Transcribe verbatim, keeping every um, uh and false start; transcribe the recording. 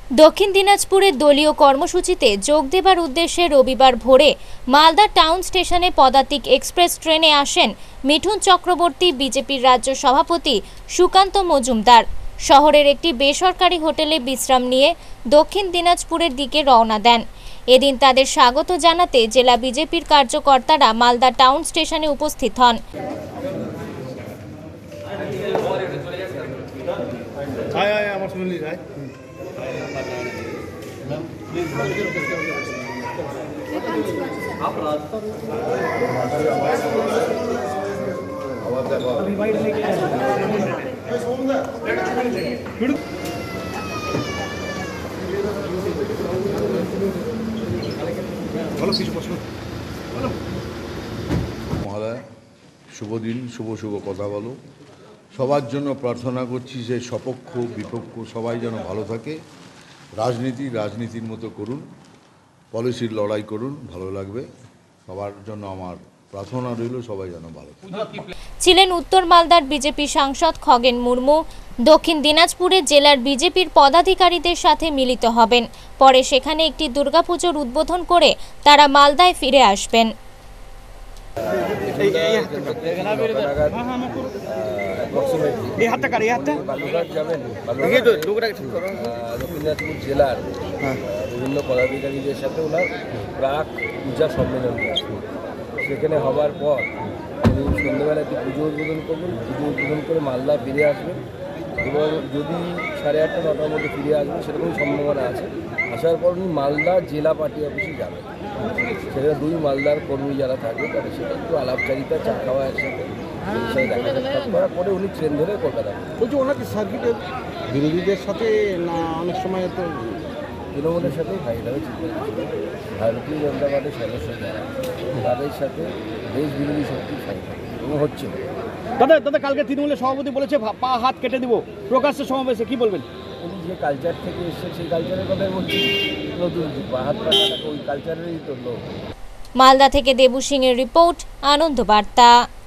দক্ষিণ দিনাজপুরের দলীয় কর্মসূচিতে যোগ দেবার উদ্দেশ্যে রবিবার ভোরে মালদা টাউন স্টেশনে পদাতিক এক্সপ্রেস ট্রেনে আসেন মিঠুন চক্রবর্তী, বিজেপির রাজ্য সভাপতি সুকান্ত মজুমদার। শহরের একটি বেসরকারি হোটেলে বিশ্রাম নিয়ে দক্ষিণ দিনাজপুরের দিকে রওনা দেন। এদিন তাদের স্বাগত জানাতে জেলা বিজেপির কার্যকর্তারা মালদা টাউন স্টেশনে উপস্থিত হন। মহালয়া শুভ দিন, শুভ শুভ কথা বলো। সবার জন্য প্রার্থনা করছি যে সপক্ষ বিপক্ষ সবাই যেন ভালো থাকে। রাজনীতি রাজনীতির মতো করুন, পলিসির লড়াই করুন, ভালো লাগবে। সবার জন্য আমার প্রার্থনা রইল, সবাই যেন ভালো থাকে। ছিলেন উত্তর মালদার বিজেপি সাংসদ খগেন মুর্মু। দক্ষিণ দিনাজপুরে জেলার বিজেপির পদাধিকারীদের সাথে মিলিত হবেন। পরে সেখানে একটি দুর্গাপুজোর উদ্বোধন করে তারা মালদায় ফিরে আসবেন। দক্ষিণদিনাজপুর জেলার বিভিন্ন পদাধিকারীদের সাথে ওনার প্রাক পূজা সম্মেলন সেখানে হবার পর উনি সন্ধ্যেবেলা একটি পুজো উদ্বোধন করবেন। পুজো উদ্বোধন করে মালদা ফিরে আসবেন এবং যদি সাড়ে আটটা নটার মধ্যে ফিরে আসবেন সেরকম সম্ভাবনা আছে। আসার পর উনি মালদা জেলা পার্টি অফিসে যাবেন। সেখানে দুই মালদার কর্মী যারা থাকবে তাদের সাথে একটু আলাপচারিতা, চা খাওয়া একসাথে দেখা সাক্ষাৎ করার পরে উনি ট্রেন ধরে কলকাতা বলছি। ওনাকে সার্কিটের বিরোধীদের সাথে না অনেক সময় তো তৃণমূলের সাথেই ভাইরাল ভারতীয় জনতা পার্টির সদস্য যারা তাদের সাথে দেশ বিরোধী শক্তি ফাইনাল এবং হচ্ছে। দাদা দাদা কালকে তৃণমূলের সভাপতি বলেছে পা হাত কেটে দিব প্রকাশ্য সমাবেশে, কি বলবেন? উনি যে কালচার থেকে এসছে সেই কালচারের কথাই বলছি। নতুন পা হাত কাটাটাকে ওই কালচারেরই তো লোক। মালদা থেকে দেবু সিং এর রিপোর্ট, আনন্দ বার্তা।